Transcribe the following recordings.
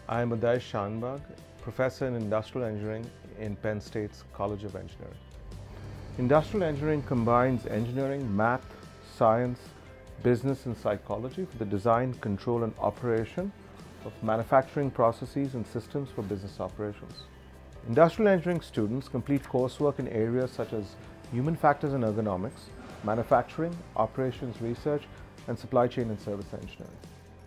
I am Uday Shanbag, Professor in Industrial Engineering in Penn State's College of Engineering. Industrial engineering combines engineering, math, science, business and psychology for the design, control and operation of manufacturing processes and systems for business operations. Industrial engineering students complete coursework in areas such as human factors and ergonomics, manufacturing, operations research, and supply chain and service engineering.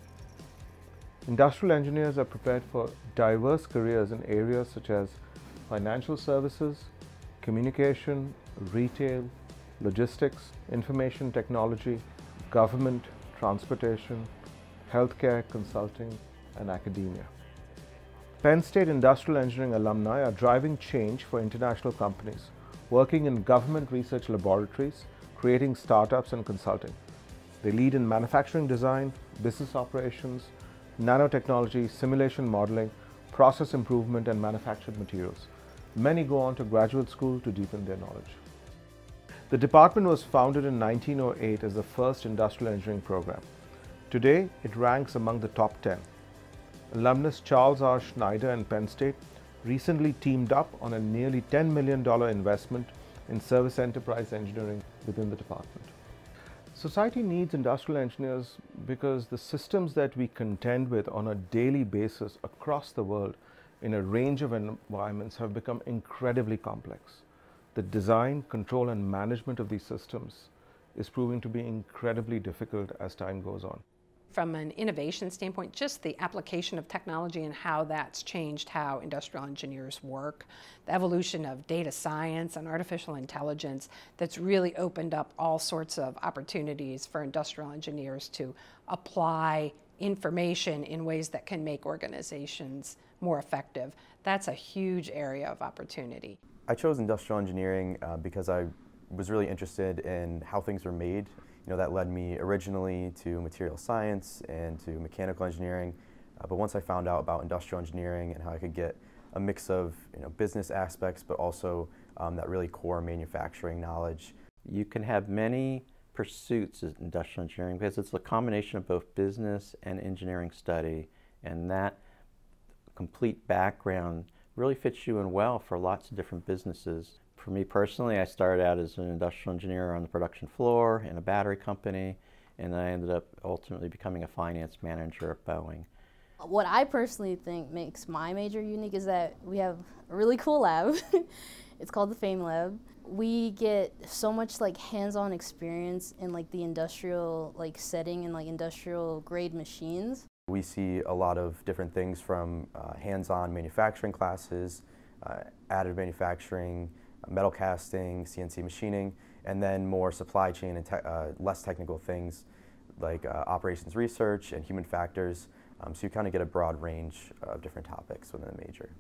Industrial engineers are prepared for diverse careers in areas such as financial services, communication, retail, logistics, information technology, government, transportation, healthcare, consulting, and academia. Penn State industrial engineering alumni are driving change for international companies, working in government research laboratories, creating startups and consulting. They lead in manufacturing design, business operations, nanotechnology, simulation modeling, process improvement, and manufactured materials. Many go on to graduate school to deepen their knowledge. The department was founded in 1908 as the first industrial engineering program. Today, it ranks among the top 10. Alumnus Charles R. Schneider and Penn State recently teamed up on a nearly $10 million investment in service enterprise engineering within the department. Society needs industrial engineers because the systems that we contend with on a daily basis across the world in a range of environments have become incredibly complex. The design, control, and management of these systems is proving to be incredibly difficult as time goes on. From an innovation standpoint, just the application of technology and how that's changed how industrial engineers work, the evolution of data science and artificial intelligence that's really opened up all sorts of opportunities for industrial engineers to apply information in ways that can make organizations more effective. That's a huge area of opportunity. I chose industrial engineering because I was really interested in how things were made. That led me originally to material science and to mechanical engineering. But once I found out about industrial engineering and how I could get a mix of business aspects, but also that really core manufacturing knowledge. You can have many pursuits in industrial engineering because it's a combination of both business and engineering study, and that complete background really fits you in well for lots of different businesses. For me personally, I started out as an industrial engineer on the production floor in a battery company, and I ended up ultimately becoming a finance manager at Boeing. What I personally think makes my major unique is that we have a really cool lab. It's called the FAME Lab. We get so much hands-on experience in the industrial setting and industrial grade machines. We see a lot of different things from hands-on manufacturing classes, additive manufacturing, metal casting, CNC machining, and then more supply chain and less technical things like operations research and human factors. So you kind of get a broad range of different topics within the major.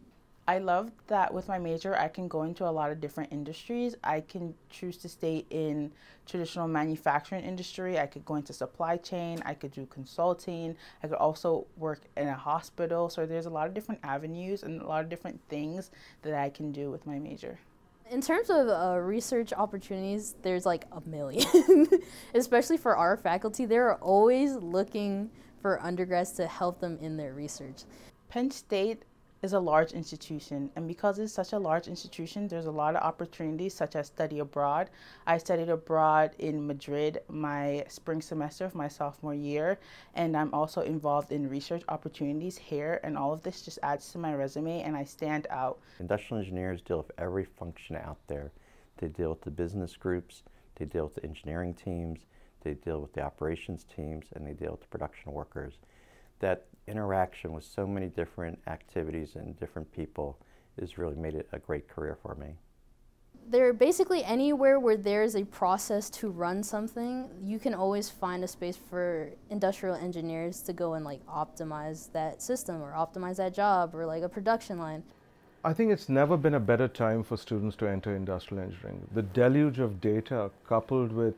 I love that with my major I can go into a lot of different industries. I can choose to stay in traditional manufacturing industry. I could go into supply chain. I could do consulting. I could also work in a hospital. So there's a lot of different avenues and a lot of different things that I can do with my major. In terms of research opportunities, there's a million. Especially for our faculty, they're always looking for undergrads to help them in their research. Penn State is a large institution, and because it's such a large institution, there's a lot of opportunities such as study abroad. I studied abroad in Madrid my spring semester of my sophomore year, and I'm also involved in research opportunities here, and all of this just adds to my resume and I stand out. Industrial engineers deal with every function out there. They deal with the business groups, they deal with the engineering teams, they deal with the operations teams, and they deal with the production workers. That interaction with so many different activities and different people has really made it a great career for me. They're basically anywhere where there's a process to run something, you can always find a space for industrial engineers to go and optimize that system or optimize that job or a production line. I think it's never been a better time for students to enter industrial engineering. The deluge of data coupled with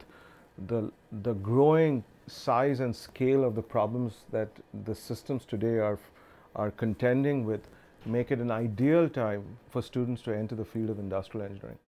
the growing size and scale of the problems that the systems today are contending with make it an ideal time for students to enter the field of industrial engineering.